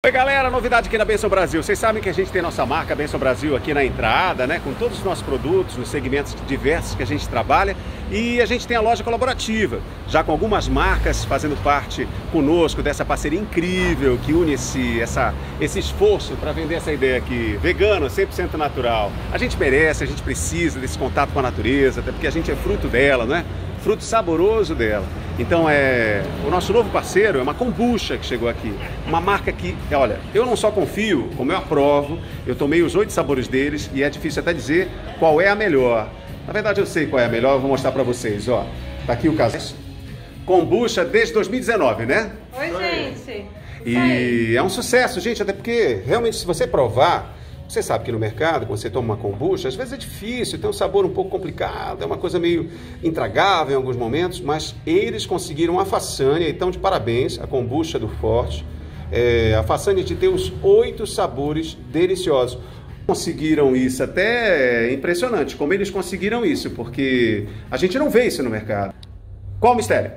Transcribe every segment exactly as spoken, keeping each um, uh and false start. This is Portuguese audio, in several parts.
Oi galera, novidade aqui na Benção Brasil. Vocês sabem que a gente tem nossa marca Benção Brasil aqui na entrada, né? Com todos os nossos produtos, nos segmentos diversos que a gente trabalha. E a gente tem a loja colaborativa, já com algumas marcas fazendo parte conosco dessa parceria incrível que une esse, essa, esse esforço para vender essa ideia aqui, vegano, cem por cento natural. A gente merece, a gente precisa desse contato com a natureza, até porque a gente é fruto dela, né? Fruto saboroso dela. Então é o nosso novo parceiro é uma kombucha que chegou aqui, uma marca que, olha, eu não só confio, como eu aprovo. Eu tomei os oito sabores deles e é difícil até dizer qual é a melhor. Na verdade eu sei qual é a melhor, eu vou mostrar para vocês, ó. Tá aqui o caso. Kombucha desde dois mil e dezenove, né? Oi, gente. E é um sucesso, gente, até porque realmente se você provar, você sabe que no mercado, quando você toma uma kombucha, às vezes é difícil, tem um sabor um pouco complicado, é uma coisa meio intragável em alguns momentos, mas eles conseguiram a façanha, então de parabéns, a kombucha do Forte, é, a façanha de ter os oito sabores deliciosos. Conseguiram isso, até é impressionante como eles conseguiram isso, porque a gente não vê isso no mercado. Qual o mistério?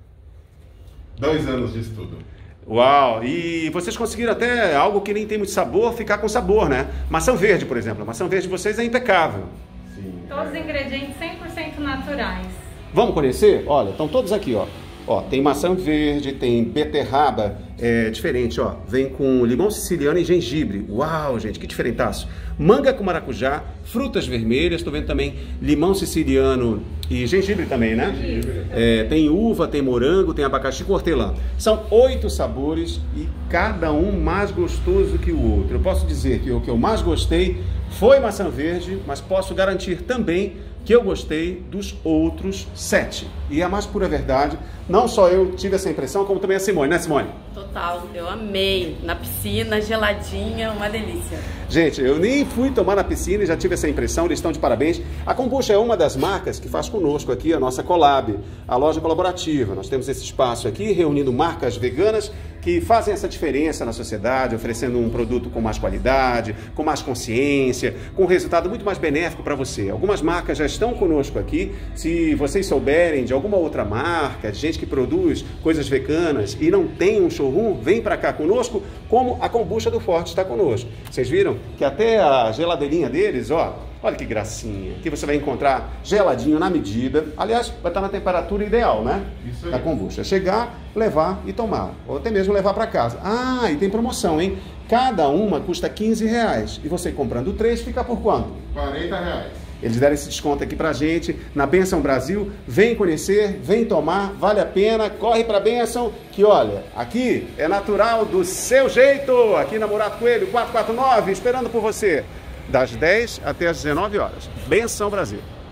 Dois anos de estudo. Uau! E vocês conseguiram até algo que nem tem muito sabor, ficar com sabor, né? Maçã verde, por exemplo. A maçã verde de vocês é impecável. Sim. Todos os ingredientes cem por cento naturais. Vamos conhecer? Olha, estão todos aqui, ó. Ó, tem maçã verde, tem beterraba, é diferente, ó. Vem com limão siciliano e gengibre. Uau, gente, que diferentaço. Manga com maracujá, frutas vermelhas, tô vendo também limão siciliano e gengibre também, né? Gengibre. É, tem uva, tem morango, tem abacaxi com hortelã. São oito sabores e cada um mais gostoso que o outro. Eu posso dizer que o que eu mais gostei foi maçã verde, mas posso garantir também que eu gostei dos outros sete. E a mais pura verdade, não só eu tive essa impressão, como também a Simone, né Simone? Total, eu amei. Na piscina, geladinha, uma delícia. Gente, eu nem fui tomar na piscina e já tive essa impressão, eles estão de parabéns. A kombucha é uma das marcas que faz conosco aqui a nossa collab, a loja colaborativa. Nós temos esse espaço aqui reunindo marcas veganas que fazem essa diferença na sociedade, oferecendo um produto com mais qualidade, com mais consciência, com um resultado muito mais benéfico para você. Algumas marcas já estão conosco aqui. Se vocês souberem de alguma outra marca, de gente que produz coisas veganas e não tem um showroom, vem para cá conosco, como a kombucha do Forte está conosco. Vocês viram que até a geladeirinha deles, ó, olha que gracinha. Aqui você vai encontrar geladinho na medida. Aliás, vai estar na temperatura ideal, né? Isso aí. Da kombucha. Chegar, levar e tomar. Ou até mesmo levar para casa. Ah, e tem promoção, hein? Cada uma custa quinze reais. E você comprando três, fica por quanto? quarenta reais. Eles deram esse desconto aqui pra gente, na Benção Brasil. Vem conhecer, vem tomar, vale a pena. Corre pra Benção, que olha, aqui é natural do seu jeito. Aqui na Morato Coelho, quatrocentos e quarenta e nove, esperando por você. Das dez até as dezenove horas. Benção Brasil.